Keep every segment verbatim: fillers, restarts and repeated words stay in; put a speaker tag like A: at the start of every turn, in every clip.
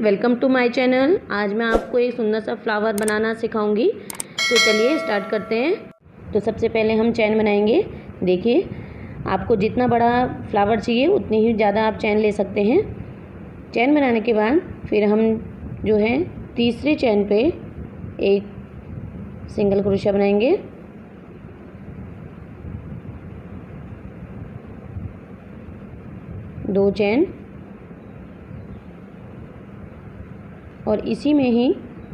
A: Welcome to my channel. आज मैं आपको एक सुंदर सा फ्लावर बनाना सिखाऊंगी। तो चलिए स्टार्ट करते हैं। तो सबसे पहले हम चैन बनाएंगे। देखिए, आपको जितना बड़ा फ्लावर चाहिए उतनी ही ज़्यादा आप चैन ले सकते हैं। चैन बनाने के बाद फिर हम जो है तीसरी चैन पे एक सिंगल क्रोशिया बनाएंगे। दो चैन और इसी में ही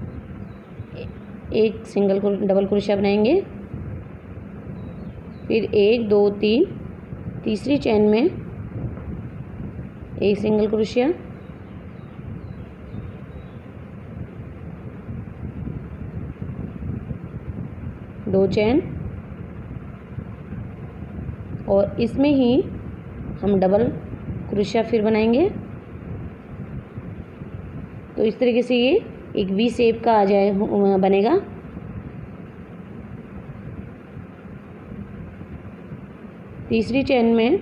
A: एक सिंगल डबल क्रोशिया बनाएंगे। फिर एक दो तीन, तीसरी चैन में एक सिंगल क्रोशिया, दो चैन और इसमें ही हम डबल क्रोशिया फिर बनाएंगे। तो इस तरीके से ये एक वी शेप का आ जाए बनेगा। तीसरी चैन में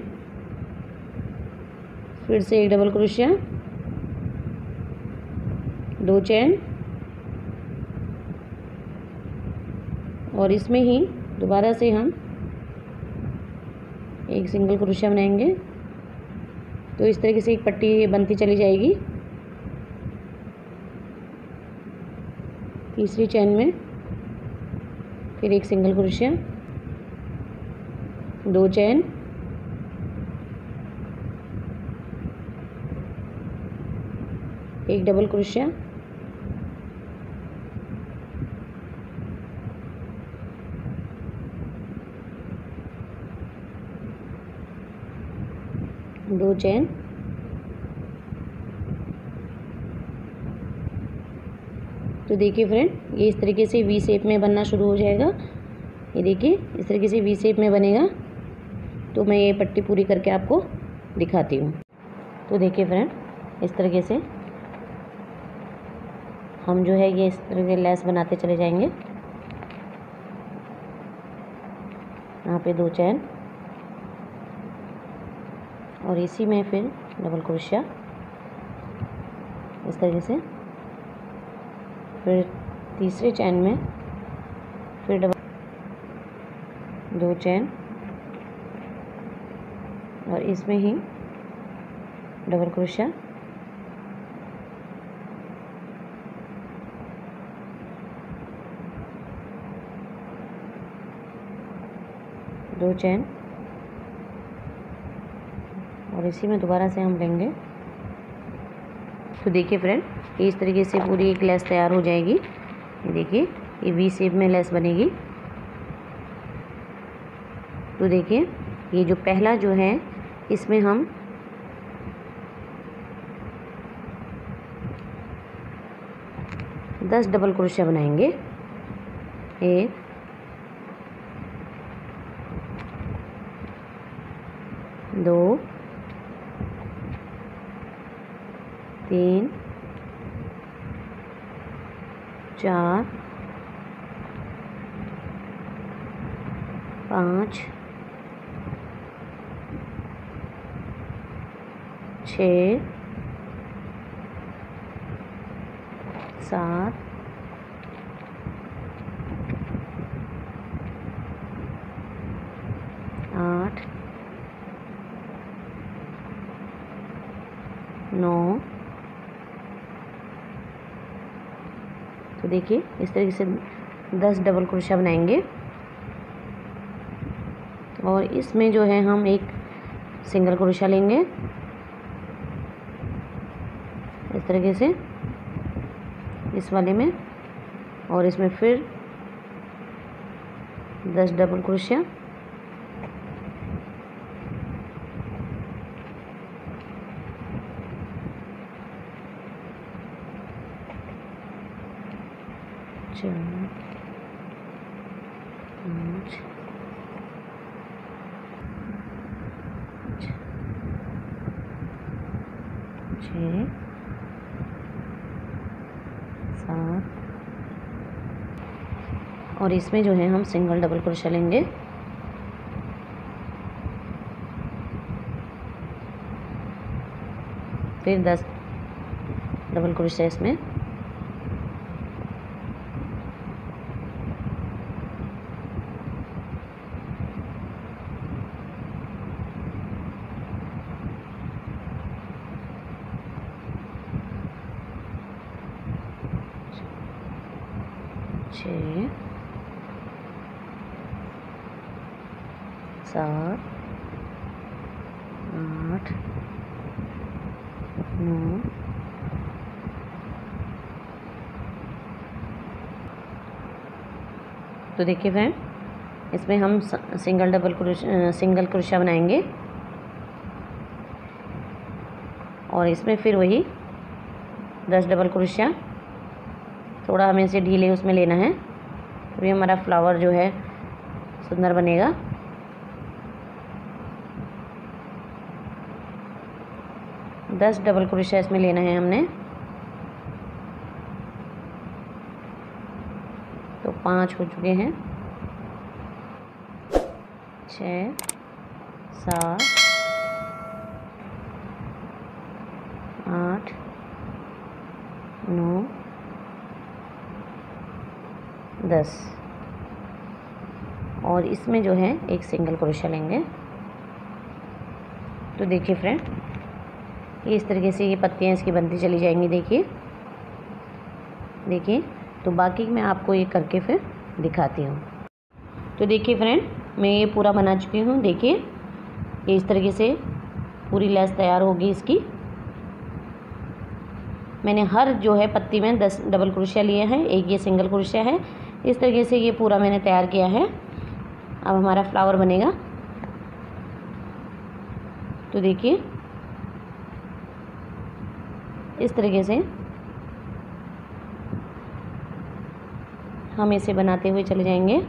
A: फिर से एक डबल क्रोशिया, दो चैन और इसमें ही दोबारा से हम एक सिंगल क्रोशिया बनाएंगे। तो इस तरीके से एक पट्टी बनती चली जाएगी। तीसरी चैन में फिर एक सिंगल क्रोशिया, दो चैन एक डबल क्रोशिया, दो चैन तो देखिए फ्रेंड, ये इस तरीके से वी शेप में बनना शुरू हो जाएगा। ये देखिए इस तरीके से वी शेप में बनेगा। तो मैं ये पट्टी पूरी करके आपको दिखाती हूँ। तो देखिए फ्रेंड, इस तरीके से हम जो है ये इस तरह के लेस बनाते चले जाएंगे। यहाँ पे दो चैन और इसी में फिर डबल क्रोशिया इस तरीके से। फिर तीसरी चैन में फिर डबल, दो चैन और इसमें ही डबल क्रोशिया, दो चैन और इसी में दोबारा से हम लेंगे। तो देखिए फ्रेंड, ये इस तरीके से पूरी एक लेस तैयार हो जाएगी। ये देखिए, ये वी शेप में लेस बनेगी। तो देखिए, ये जो पहला जो है इसमें हम दस डबल क्रोशिया बनाएंगे। एक, दो, तीन, चार, पाँच, छः, सात, आठ, नौ। तो देखिए इस तरीके से दस डबल क्रोशिया बनाएंगे और इसमें जो है हम एक सिंगल क्रोशिया लेंगे इस तरीके से इस वाले में और इसमें फिर दस डबल क्रोशिया चार, पाँच, छः, सात और इसमें जो है हम सिंगल डबल क्रोशिया लेंगे। फिर दस डबल क्रोशिया इसमें। छः, सात, आठ, नौ, तो देखिए फ्रेंड, इसमें हम सिंगल डबल क्रोशिया सिंगल क्रोशिया बनाएंगे और इसमें फिर वही दस डबल क्रोशिया। थोड़ा हमें इसे ढीले उसमें लेना है, तभी हमारा फ्लावर जो है सुंदर बनेगा। दस डबल क्रोशिया इसमें लेना है हमने। तो पाँच हो चुके हैं। छः, सात, आठ, नौ, दस, और इसमें जो है एक सिंगल क्रोशिया लेंगे। तो देखिए फ्रेंड, इस तरीके से ये पत्तियाँ इसकी बनती चली जाएंगी। देखिए देखिए तो बाकी मैं आपको ये करके फिर दिखाती हूँ। तो देखिए फ्रेंड, मैं ये पूरा बना चुकी हूँ। देखिए ये इस तरीके से पूरी लेस तैयार होगी इसकी। मैंने हर जो है पत्ती में दस डबल क्रोशिया लिए हैं, एक ये सिंगल क्रोशिया है। इस तरीके से ये पूरा मैंने तैयार किया है। अब हमारा फ्लावर बनेगा। तो देखिए इस तरीके से हम इसे बनाते हुए चले जाएंगे।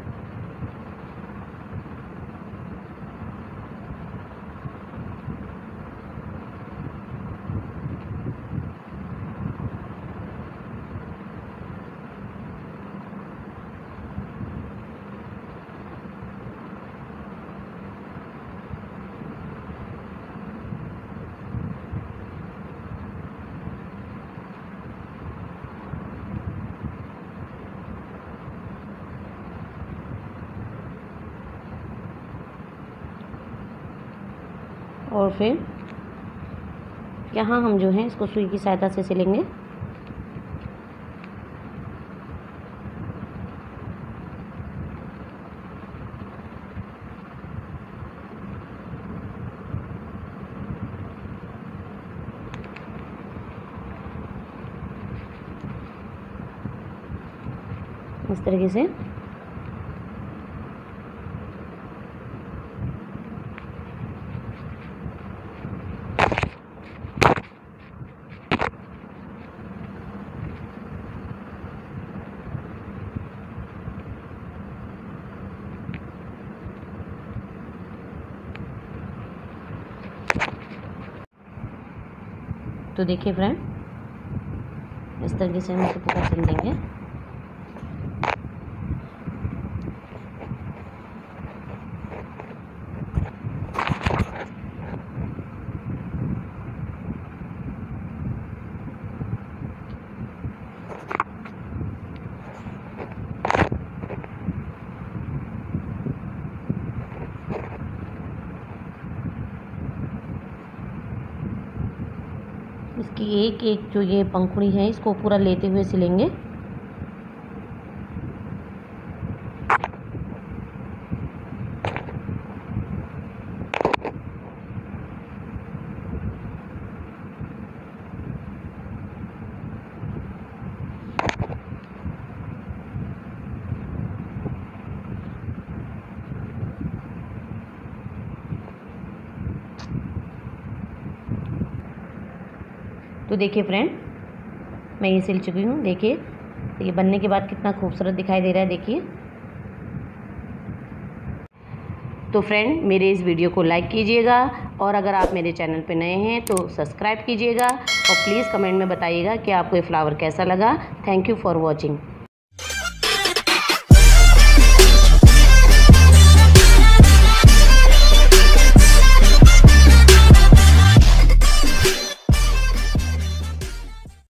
A: और फिर यहाँ हम जो है इसको सुई की सहायता से सिलेंगे। इस तरीके से तो देखिए फ्रेंड, इस तरीके से हम इसे पूरा सिल देंगे। इसकी एक एक जो ये पंखुड़ी है इसको पूरा लेते हुए सिलेंगे। तो देखिए फ्रेंड, मैं ये सिल चुकी हूँ। देखिए ये बनने के बाद कितना खूबसूरत दिखाई दे रहा है। देखिए तो फ्रेंड, मेरे इस वीडियो को लाइक कीजिएगा और अगर आप मेरे चैनल पे नए हैं तो सब्सक्राइब कीजिएगा और प्लीज़ कमेंट में बताइएगा कि आपको ये फ्लावर कैसा लगा। Thank you for watching.